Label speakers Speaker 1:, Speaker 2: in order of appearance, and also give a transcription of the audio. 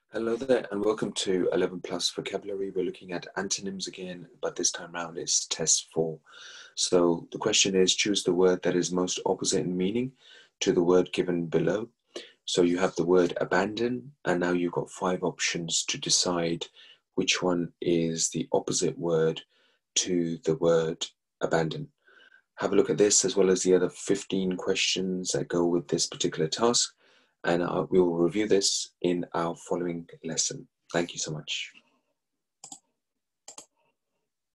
Speaker 1: Hello there and welcome to 11 Plus Vocabulary. We're looking at antonyms again, but this time round it's test 4. So the question is, choose the word that is most opposite in meaning to the word given below. So you have the word abandon, and now you've got 5 options to decide which one is the opposite word to the word abandon. Have a look at this as well as the other 15 questions that go with this particular task, and we will review this in our following lesson. Thank you so much.